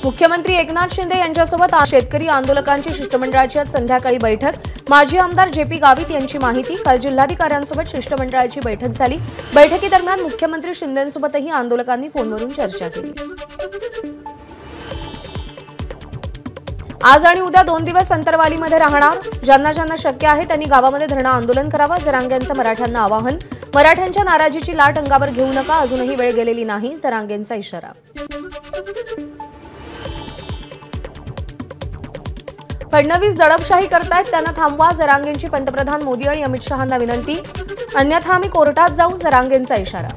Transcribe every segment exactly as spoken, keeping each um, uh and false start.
मुख्यमंत्री एकनाथ शिंदे यांच्यासोबत शेतकरी आंदोलकांची शिष्टमंडळाची आज संध्याकाळी बैठक। माजी आमदार जेपी गावित यांची माहिती। काल जिल्हाधिकाऱ्यांसोबत शिष्टमंडळाची बैठक झाली। बैठकीदरम्यान मुख्यमंत्री शिंदेंसोबतही आंदोलकांनी फोनवरून चर्चा केली। आज आणि उद्या दोन दिवस अंतरवालीमध्ये राहणार। ज्यांना ज्यांना शक्य आहे त्यांनी गावामध्ये धरणं आंदोलन करावं। जरांगेंचं मराठ्यांना आवाहन। मराठ्यांच्या नाराजीची लाट अंगावर घेऊ नका, अजूनही वेळ गेलेली नाही, जरांगेंचा इशारा। फडणवीस दडपशाही करतायत, त्यांना थांबवा, जरांगेंची पंतप्रधान मोदी आणि अमित शहांना विनंती। अन्यथा आम्ही कोर्टात जाऊ, जरांगेंचा इशारा।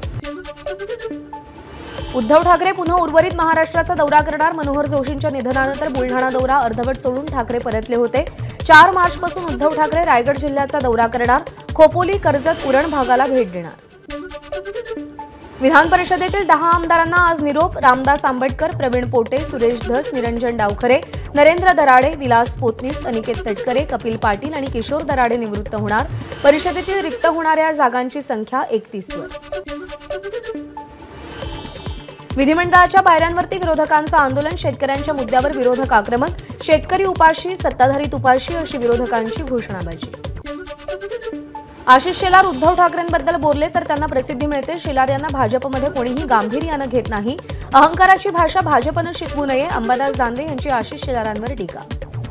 उद्धव ठाकरे पुन्हा उर्वरित महाराष्ट्राचा दौरा करणार। मनोहर जोशींच्या निधनानंतर बुलढाणा दौरा अर्धवट सोडून ठाकरे परतले होते। चार मार्चपासून उद्धव ठाकरे रायगड जिल्ह्याचा दौरा करणार। खोपोली, कर्जत, उरण भागाला भेट देणार। विधान परिषदेतील दहा आमदारांना आज निरोप। रामदास आंबटकर, प्रवीण पोटे, सुरेश धस, निरंजन डावखरे, नरेंद्र दराडे, विलास पोतनीस, अनिकेत तटकरे, कपिल पाटील आणि किशोर दराडे निवृत्त होणार। परिषदेतील रिक्त होणाऱ्या जागांची संख्या एकतीस वर। विधिमंडळाच्या पायऱ्यांवरती विरोधकांचं आंदोलन। शेतकऱ्यांच्या मुद्द्यावर विरोधक आक्रमक। शेतकरी उपाशी, सत्ताधारी तुपाशी अशी विरोधकांची घोषणाबाजी। आशिष शेलार उद्धव ठाकरेंबद्दल बोलले तर त्यांना प्रसिद्धी मिळते। शेलार यांना भाजपमध्ये कोणीही गांभीर्यानं घेत नाही। अहंकाराची भाषा भाजपनं शिकवू नये, अंबादास दानवे यांची आशिष शेलारांवर टीका।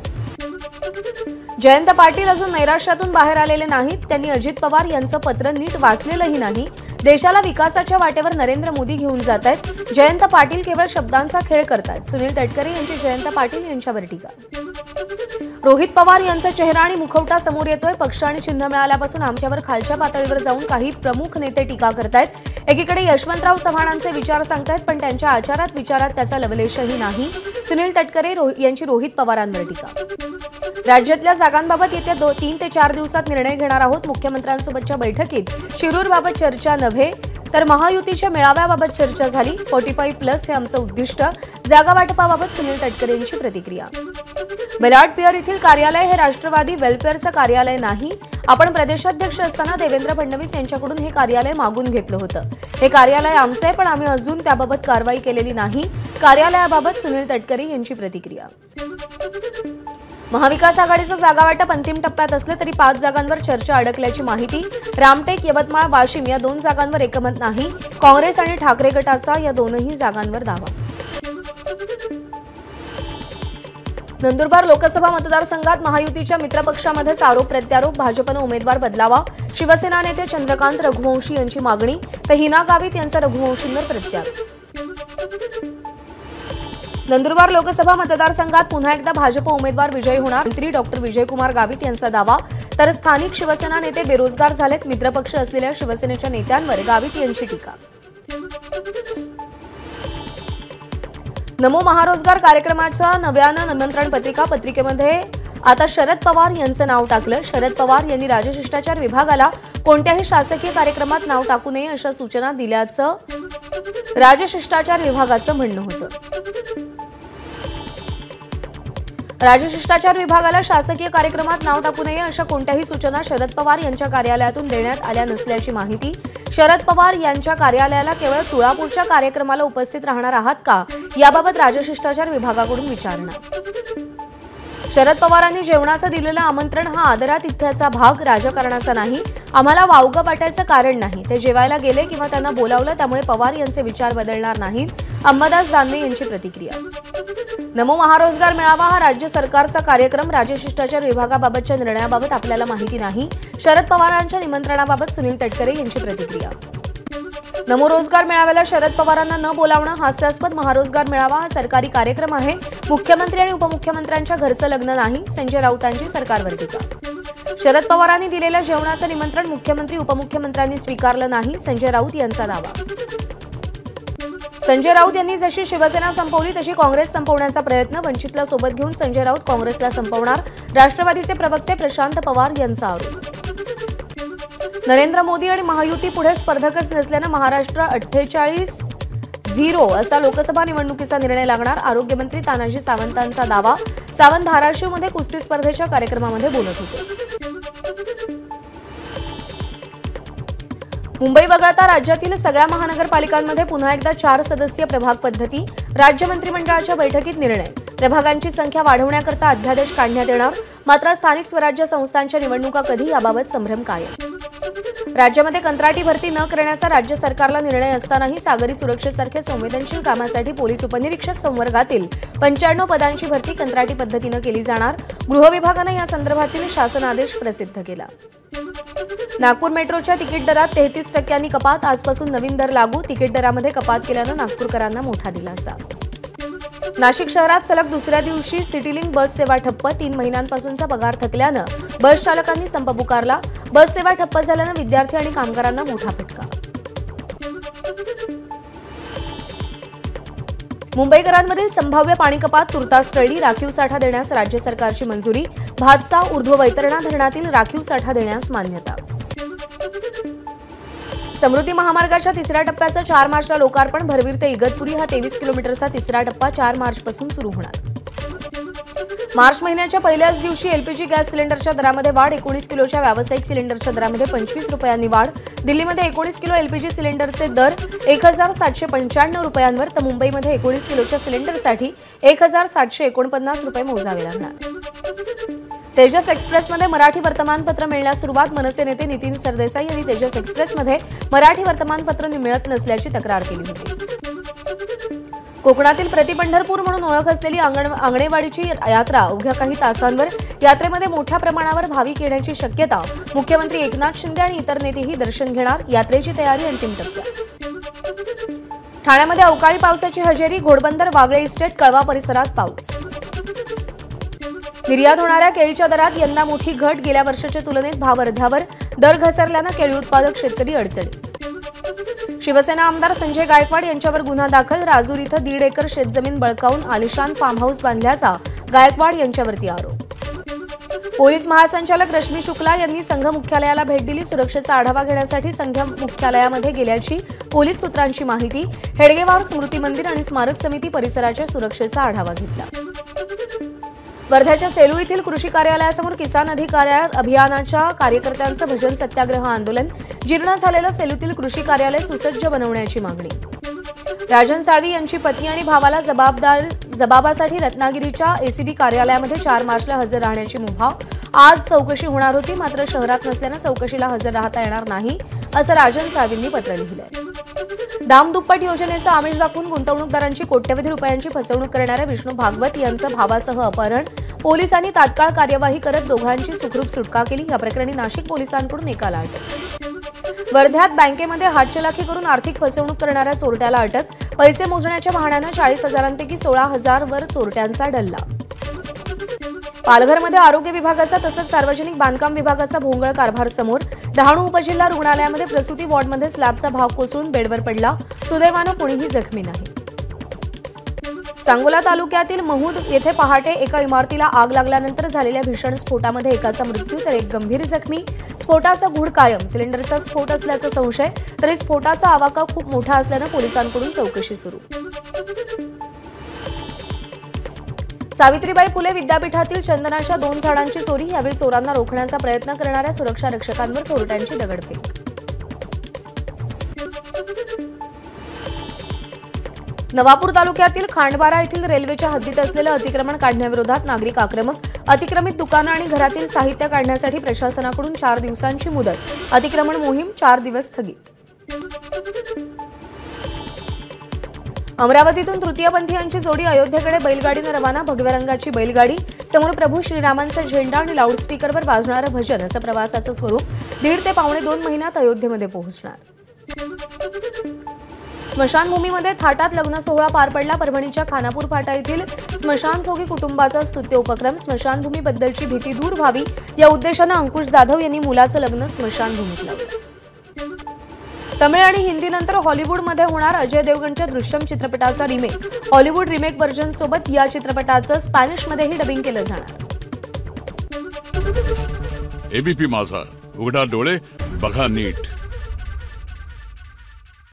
जयंत पाटील अजून नैराश्यातून बाहेर आलेले नाहीत। त्यांनी अजित पवार यांचं पत्र नीट वाचलेलंही नाही। देशाला विकासाच्या वाटेवर नरेंद्र मोदी घेऊन जात आहेत। जयंत पाटील केवळ शब्दांचा खेळ करतात। सुनील तटकरे यांची जयंत पाटील यांच्यावर टीका। रोहित पवार यांचा चेहरा आणि मुखवटा समोर येतोय। पक्ष आणि चिन्ह मिळाल्यापासून आमच्यावर खालच्या पातळीवर जाऊन काही प्रमुख नेते टीका करतायत। एकीकडे यशवंतराव चव्हाणांचे विचार सांगतायत, पण त्यांच्या आचारात विचारात त्याचा लवलेशही नाही। सुनील तटकरे यांची रोहित पवारांवर टीका। राज्यातल्या जागांबाबत येत्या दो तीन ते चार दिवसात निर्णय घेणार आहोत। मुख्यमंत्र्यांसोबतच्या बैठकीत शिरूरबाबत चर्चा नव्हे तर महायुतीच्या मेळाव्याबाबत चर्चा झाली। पंचेचाळीस प्लस हे आमचं उद्दिष्ट। जागा वाटपाबाबत सुनील तटकरे यांची प्रतिक्रिया। बेलाड पियर येथील कार्यालय हे राष्ट्रवादी वेलफेअरचं कार्यालय नाही। आपण प्रदेशाध्यक्ष असताना देवेंद्र फडणवीस यांच्याकडून हे कार्यालय मागून घेतलं होतं। हे कार्यालय आमचं आहे, पण आम्ही अजून त्याबाबत कारवाई केलेली नाही। कार्यालयाबाबत सुनील तटकरे यांची प्रतिक्रिया। महाविकास आघाडीचं जागा वाटप अंतिम टप्प्यात असले तरी पाच जागांवर चर्चा अडकल्याची माहिती। रामटेक, यवतमाळ, वाशिम या दोन जागांवर एकमत नाही। काँग्रेस आणि ठाकरे गटाचा या दोनही जागांवर दावा। नंदुरबार लोकसभा मतदारसंघात महायुतीच्या मित्रपक्षामध्येच आरोप प्रत्यारोप। भाजपनं उमेदवार बदलावा। शिवसेना नेते चंद्रकांत रघुवंशी यांची मागणी तर हिना गावित यांचा रघुवंशींवर प्रत्यारोप। नंदुरबार लोकसभा मतदारसंघात पुन्हा एकदा भाजप उमेदवार विजयी होणार। मंत्री डॉक्टर विजयकुमार गावित यांचा दावा। तर स्थानिक शिवसेना नेते बेरोजगार झालेत। मित्रपक्ष असलेल्या शिवसेनेच्या नेत्यांवर गावित यांची टीका। नमो महारोजगार कार्यक्रमाच्या नव्यानं निमंत्रण पत्रिका। पत्रिकेमध्ये आता शरद पवार यांचं नाव टाकलं। शरद पवार यांनी राजशिष्टाचार विभागाला कोणत्याही शासकीय कार्यक्रमात नाव टाकू नये अशा सूचना दिल्याचं राजशिष्टाचार विभागाचं म्हणणं होतं। राजशिष्टाचार विभागाला शासकीय कार्यक्रमात नाव टाकू नये अशा कोणत्याही सूचना शरद पवार यांच्या कार्यालयातून देण्यात आल्या नसल्याची माहिती। शरद पवार यांच्या कार्यालयाला केवळ तुळापूरच्या कार्यक्रमाला उपस्थित राहणार आहात का, याबाबत राजशिष्टाचार विभागाकडून विचारणा। शरद पवारांनी जेवणाचं दिलेलं आमंत्रण हा आदरातिथ्याचा भाग, राजकारणाचा नाही। आम्हाला वावगं वाटायचं कारण नाही। ते जेवायला गेले किंवा त्यांना बोलावलं, त्यामुळे पवार यांचे विचार बदलणार नाहीत। अंबादास दानवे यांची प्रतिक्रिया। नमो महारोजगार मेळावा हा राज्य सरकारचा कार्यक्रम। राजशिष्टाचार विभागाबाबतच्या निर्णयाबाबत आपल्याला माहिती नाही। शरद पवारांच्या निमंत्रणाबाबत सुनील तटकरे यांची प्रतिक्रिया। नमो रोजगार मेळाव्याला शरद पवारांना न बोलावणं हास्यास्पद। महारोजगार मेळावा हा सरकारी कार्यक्रम आहे। मुख्यमंत्री आणि उपमुख्यमंत्र्यांच्या घरचं लग्न नाही। संजय राऊतांची सरकारवर टीका। शरद पवारांनी दिलेल्या जेवणाचं निमंत्रण मुख्यमंत्री उपमुख्यमंत्र्यांनी स्वीकारलं नाही। संजय राऊत यांचा दावा। संजय राऊत यांनी जशी शिवसेना संपवली तशी काँग्रेस संपवण्याचा प्रयत्न। वंचितला सोबत घेऊन संजय राऊत काँग्रेसला संपवणार। राष्ट्रवादीचे प्रवक्ते प्रशांत पवार यांचा आरोप। नरेंद्र मोदी आणि महायुती पुढे स्पर्धकच नसल्यानं महाराष्ट्र अठ्ठेचाळीस झिरो असा लोकसभा निवडणुकीचा निर्णय लागणार। आरोग्यमंत्री तानाजी सावंतांचा दावा। सावंत धाराशिवमध्ये कुस्ती स्पर्धेच्या कार्यक्रमामध्ये बोलत होते। मुंबई वगळता राज्यातील सगळ्या महानगरपालिकांमध्ये पुन्हा एकदा चार सदस्यीय प्रभाग पद्धती। राज्य मंत्रिमंडळाच्या बैठकीत निर्णय. प्रभागांची संख्या वाढवण्याकरता अध्यादेश काढण्यात येणार. मात्र स्थानिक स्वराज्य संस्थांच्या निवडणुका कधी याबाबत संभ्रम कायम. राज्यामध्ये कंत्राटी भरती न करण्याचा राज्य सरकारला निर्णय असतानाही सागरी सुरक्षेसारख्या संवेदनशील कामासाठी पोलीस उपनिरीक्षक संवर्गातील पंच्याण्णव पदांची भरती कंत्राटी पद्धतीने केली जाणार. गृह विभागाने या संदर्भातील शासन आदेश प्रसिद्ध केला. नागपूर मेट्रोच्या तिकीट दरात तेहतीस टक्क्यांनी कपात. आजपासून नवीन दर लागू. तिकीट दरामध्ये कपात केल्यानं नागपूरकरांना मोठा दिलासा. नाशिक शहरात सलग दुसऱ्या दिवशी सिटीलिंक बस सेवा ठप्प. तीन महिन्यांपासूनचा पगार थकल्यानं बस चालकांनी संप पुकारला. बस सेवा ठप्प झाल्यानं विद्यार्थी आणि कामगारांना मोठा फटका. मुंबईकरांवरील संभाव्य पाणी कपात तुर्तास टळली. राखीव साठा देण्यास राज्य सरकारची मंजुरी. भातसा ऊर्ध्व वैतरणा धरणातील राखीव साठा देण्यास मान्यता. समृद्धी महामार्गाच्या तिसऱ्या टप्प्याचं चार मार्चला लोकार्पण. भरवीर ते इगतपुरी हा तेवीस किलोमीटरचा तिसरा टप्पा चार मार्चपासून सुरू होणार. मार्च महिन्याच्या पहिल्याच दिवशी एलपीजी गॅस सिलेंडरच्या दरामध्ये वाढ. एकोणीस किलोच्या व्यावसायिक सिलेंडरच्या दरामध्ये पंचवीस रुपयांनी वाढ. दिल्लीमध्ये एकोणीस किलो एलपीजी सिलेंडरचे दर एक हजार सातशे पंच्याण्णव रुपयांवर तर मुंबईमध्ये एकोणीस किलोच्या सिलेंडरसाठी एक हजार सातशे एकोणपन्नास रुपये मोजावे लागणार. तेजस एक्सप्रेसमध्ये मराठी वर्तमानपत्र मिळण्यास सुरुवात. मनसे नेते नितीन सरदेसाई यांनी तेजस एक्सप्रेसमध्ये मराठी वर्तमानपत्र मिळत नसल्याची तक्रार केली होती. कोकणातील प्रतिपंढरपूर म्हणून ओळख असलेली आंगणेवाडीची यात्रा अवघ्या काही तासांवर. यात्रेमध्ये मोठ्या प्रमाणावर भाविक येण्याची शक्यता. मुख्यमंत्री एकनाथ शिंदे आणि इतर नेतेही दर्शन घेणार. यात्रेची तयारी अंतिम टप्प्यात. ठाण्यामध्ये अवकाळी पावसाची हजेरी. घोडबंदर, वागळे इस्टेट, कळवा परिसरात पाऊस. निर्यात होणाऱ्या केळीच्या दरात यंदा मोठी घट. गेल्या वर्षाच्या तुलनेत भाव अर्ध्यावर. दर घसरल्यानं केळी उत्पादक शेतकरी अडचणीत. शिवसेना आमदार संजय गायकवाड यांच्यावर गुन्हा दाखल. राजूर इथं दीड एकर शेतजमीन बळकावून आलिशान फार्म हाऊस बांधल्याचा गायकवाड यांच्यावरती आरोप. पोलीस महासंचालक रश्मी शुक्ला यांनी संघ मुख्यालयाला भेट दिली. सुरक्षेचा आढावा घेण्यासाठी संघ मुख्यालयामध्ये गेल्याची पोलीस सूत्रांची माहिती. हेडगेवार स्मृती मंदिर आणि स्मारक समिती परिसराच्या सुरक्षेचा आढावा घेतला. वर्ध्याच्या सेलू येथील कृषी कार्यालयासमोर किसान अधिकार अभियानाच्या कार्यकर्त्यांचं भजन सत्याग्रह आंदोलन. जीर्ण झालेलं सेलूतील कृषी कार्यालय सुसज्ज बनवण्याची मागणी. राजन साळवी यांची पत्नी आणि भावाला जबाबदार जबाबासाठी रत्नागिरीच्या एसीबी कार्यालयामध्ये चार मार्चला हजर राहण्याची मुभा. आज चौकशी होणार होती, मात्र शहरात नसल्यानं चौकशीला हजर राहता येणार नाही असं राजन साळवींनी पत्र लिहिलंय. दामदुप्पट योजनेचा आमिष दाखवून गुंतवणूकदारांची कोट्यवधी रुपयांची फसवणूक करणाऱ्या विष्णू भागवत यांचं भावासह अपहरण. पोलिसांनी तात्काळ कार्यवाही करत दोघांची सुखरूप सुटका केली. या प्रकरणी नाशिक पोलिसांकडून एकाला अटक. वर्ध्यात बँकेमध्ये हातचलाखी करून आर्थिक फसवणूक करणाऱ्या चोरट्याला अटक. पैसे मोजण्याच्या बहाण्यानं चाळीस हजारांपैकी सोळा हजार वर चोरट्यांचा डल्ला. पालघरमध्ये आरोग्य विभागाचा तसंच सार्वजनिक बांधकाम विभागाचा भोंगळ कारभार समोर. डहाणू उपजिल्हा रुग्णालयामध्ये प्रसूती वॉर्डमध्ये स्लॅबचा भाग कोसळून बेडवर पडला. सुदैवानं कोणीही जखमी नाही. सांगोला तालुक्यातील महूद येथे पहाटे एका इमारतीला आग लागल्यानंतर झालेल्या भीषण स्फोटामध्ये एकाचा मृत्यू तर एक गंभीर जखमी. स्फोटाचा गूढ कायम. सिलेंडरचा स्फोट असल्याचा संशय. तरी स्फोटाचा आवाका खूप मोठा असल्यानं पोलिसांकडून चौकशी सुरू. सावित्रीबाई फुले विद्यापीठातील चंदनाच्या दोन झाडांची चोरी. यावेळी चोरांना रोखण्याचा प्रयत्न करणाऱ्या सुरक्षा रक्षकांवर चोरट्यांची दगडफेक. नवापूर तालुक्यातील खांडबारा येथील रेल्वेच्या हद्दीत असलेलं अतिक्रमण काढण्याविरोधात नागरिक आक्रमक. अतिक्रमित दुकानं आणि घरातील साहित्य काढण्यासाठी प्रशासनाकडून चार दिवसांची मुदत. अतिक्रमण मोहीम चार दिवस स्थगित. अमरावतीतून तृतीयपंथीयांची जोडी अयोध्येकडे बैलगाडीनं रवाना. भगव्या रंगाची बैलगाडी. समोर प्रभू श्रीरामांचा झेंडा आणि लाऊडस्पीकरवर वाजणारं भजन असं प्रवासाचं स्वरूप. दीड ते पावणे दोन महिन्यात अयोध्येमध्ये पोहोचणार. स्मशानभूमीमध्ये थाटात लग्न सोहळा पार पडला. परभणीच्या खानापूर फाटा येथील स्मशानसोगी कुटुंबाचा स्तुत्य उपक्रम. स्मशानभूमीबद्दलची भीती दूर व्हावी या उद्देशानं अंकुश जाधव यांनी मुलाचं लग्न स्मशानभूमीत लावलं. तमिळ आणि हिंदीनंतर हॉलिवूडमध्ये होणार अजय देवगणच्या दृश्यम चित्रपटाचा रिमेक. हॉलिवूड रिमेक व्हर्जन सोबत या चित्रपटाचं स्पॅनिशमध्येही डबिंग केलं जाणार. एबीपी माझा, उघडा डोळे बघा नीट.